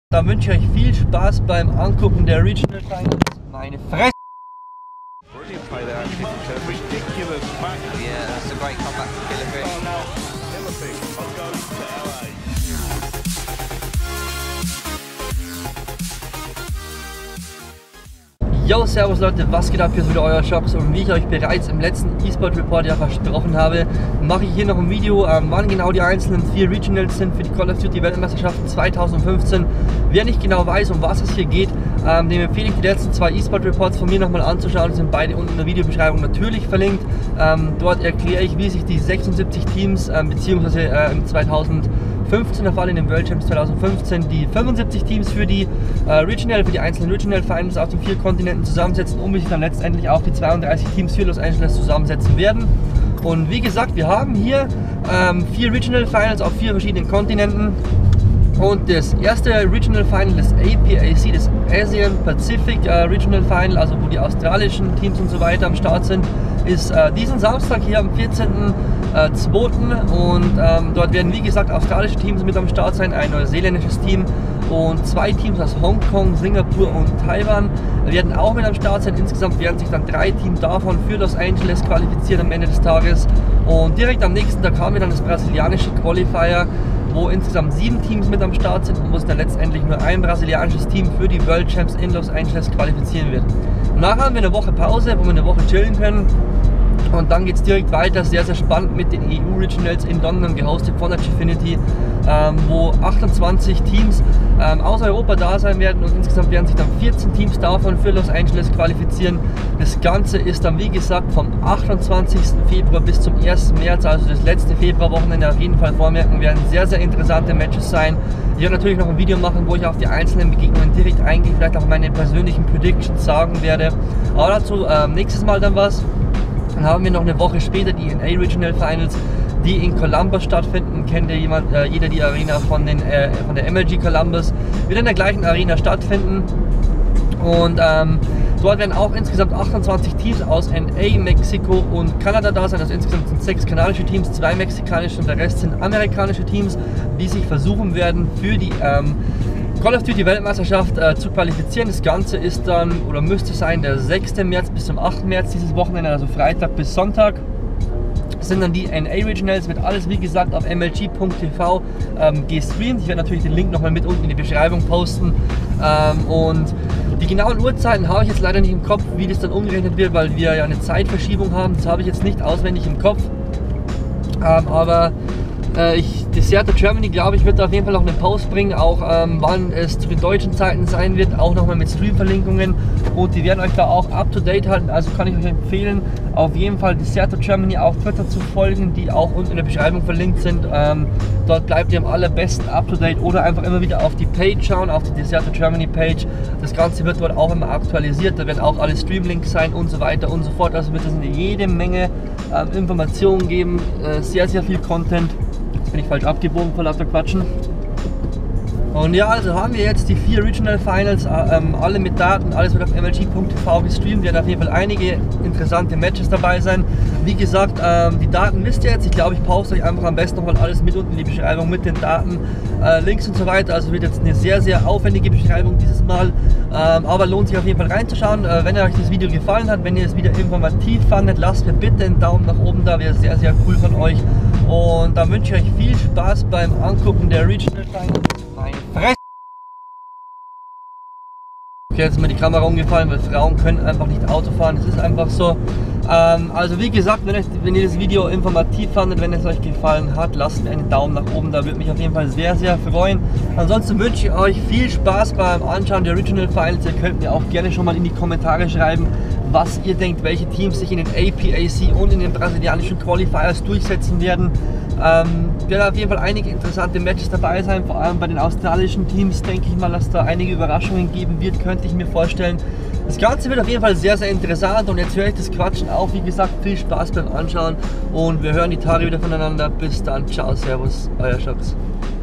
Da wünsche ich euch viel Spaß beim Angucken der Regional Finals. Meine Fresse! Brilliant play there, actually. It's a ridiculous back. Yeah, that's a great comeback from Killer Oh, now, Hillary goes to LA. Yo, servus Leute, was geht ab? Hier ist wieder euer Shops und wie ich euch bereits im letzten eSport Report ja versprochen habe, mache ich hier noch ein Video, wann genau die einzelnen 4 Regionals sind für die Call of Duty Weltmeisterschaften 2015. Wer nicht genau weiß, um was es hier geht, dem empfehle ich die letzten 2 eSport Reports von mir nochmal anzuschauen. Die sind beide unten in der Videobeschreibung natürlich verlinkt. Dort erkläre ich, wie sich die 76 Teams beziehungsweise im 2015er Fall in den World Champs 2015 die 75 Teams für die Regional, für die einzelnen Regional Finals auf den 4 Kontinenten zusammensetzen und wie sich dann letztendlich auch die 32 Teams für Los Angeles zusammensetzen werden. Und wie gesagt, wir haben hier 4 Regional Finals auf 4 verschiedenen Kontinenten. Und das erste Regional Final, das APAC, das Asian Pacific Regional Final, also wo die australischen Teams und so weiter am Start sind, ist diesen Samstag hier am 14.02. Und dort werden wie gesagt australische Teams mit am Start sein, ein neuseeländisches Team und 2 Teams aus Hongkong, Singapur und Taiwan werden auch mit am Start sein. Insgesamt werden sich dann 3 Teams davon für Los Angeles qualifizieren am Ende des Tages. Und direkt am nächsten Tag haben wir dann das brasilianische Qualifier, wo insgesamt 7 Teams mit am Start sind und wo sich dann letztendlich nur ein brasilianisches Team für die World Champs in Los Angeles qualifizieren wird. Danach haben wir eine Woche Pause, wo wir eine Woche chillen können. Und dann geht es direkt weiter, sehr, sehr spannend mit den EU Regionals in London, gehostet von der Gfinity, wo 28 Teams aus Europa da sein werden und insgesamt werden sich dann 14 Teams davon für Los Angeles qualifizieren. Das Ganze ist dann wie gesagt vom 28. Februar bis zum 1. März, also das letzte Februarwochenende auf jeden Fall vormerken, werden sehr, sehr interessante Matches sein. Ich werde natürlich noch ein Video machen, wo ich auf die einzelnen Begegnungen direkt eingehe, vielleicht auch meine persönlichen Predictions sagen werde. Aber dazu nächstes Mal dann was. Dann haben wir noch eine Woche später die NA Regional Finals, die in Columbus stattfinden. Kennt ja jeder die Arena von der MLG Columbus, wird in der gleichen Arena stattfinden. Und dort werden auch insgesamt 28 Teams aus NA, Mexiko und Kanada da sein. Also insgesamt sind 6 kanadische Teams, 2 mexikanische und der Rest sind amerikanische Teams, die sich versuchen werden für die Call of Duty Weltmeisterschaft zu qualifizieren. Das Ganze ist dann, oder müsste sein, der 6. März bis zum 8. März dieses Wochenende, also Freitag bis Sonntag. Das sind dann die NA Regionals, wird alles wie gesagt auf mlg.tv gestreamt. Ich werde natürlich den Link nochmal mit unten in die Beschreibung posten. Und die genauen Uhrzeiten habe ich jetzt leider nicht im Kopf, wie das dann umgerechnet wird, weil wir ja eine Zeitverschiebung haben. Das habe ich jetzt nicht auswendig im Kopf. Aber Deserto Germany, glaube ich, wird da auf jeden Fall noch einen Post bringen, auch wann es zu den deutschen Zeiten sein wird, auch nochmal mit Stream-Verlinkungen und die werden euch da auch up to date halten, also kann ich euch empfehlen, auf jeden Fall Deserto Germany auf Twitter zu folgen, die auch unten in der Beschreibung verlinkt sind. Dort bleibt ihr am allerbesten up to date oder einfach immer wieder auf die Page schauen, auf die Deserto Germany Page. Das Ganze wird dort auch immer aktualisiert, da werden auch alle Streamlinks sein und so weiter und so fort, also wird es jede Menge Informationen geben, sehr, sehr viel Content. Jetzt bin ich falsch abgebogen vor lauter Quatschen. Und ja, also haben wir jetzt die 4 Regional Finals, alle mit Daten, alles wird auf mlg.tv gestreamt, werden auf jeden Fall einige interessante Matches dabei sein. Wie gesagt, die Daten wisst ihr jetzt, ich glaube ich poste euch einfach am besten nochmal alles mit unten in die Beschreibung mit den Daten, Links und so weiter, also wird jetzt eine sehr, sehr aufwendige Beschreibung dieses Mal, aber lohnt sich auf jeden Fall reinzuschauen. Wenn euch das Video gefallen hat, wenn ihr es wieder informativ fandet, lasst mir bitte einen Daumen nach oben da, wäre sehr, sehr cool von euch. Und dann wünsche ich euch viel Spaß beim Angucken der Regional Finals. Meine Fresse! Okay, jetzt ist mir die Kamera umgefallen, weil Frauen können einfach nicht Auto fahren, das ist einfach so. Also wie gesagt, wenn ihr das Video informativ fandet, wenn es euch gefallen hat, lasst mir einen Daumen nach oben, da würde mich auf jeden Fall sehr, sehr freuen. Ansonsten wünsche ich euch viel Spaß beim Anschauen der Regional Finals. Ihr könnt mir auch gerne schon mal in die Kommentare schreiben, was ihr denkt, welche Teams sich in den APAC und in den brasilianischen Qualifiers durchsetzen werden. Werden auf jeden Fall einige interessante Matches dabei sein, vor allem bei den australischen Teams denke ich mal, dass da einige Überraschungen geben wird, könnte ich mir vorstellen. Das Ganze wird auf jeden Fall sehr, sehr interessant und jetzt höre ich das Quatschen auch, wie gesagt, viel Spaß beim Anschauen und wir hören die Tage wieder voneinander. Bis dann, ciao, servus, euer Shops.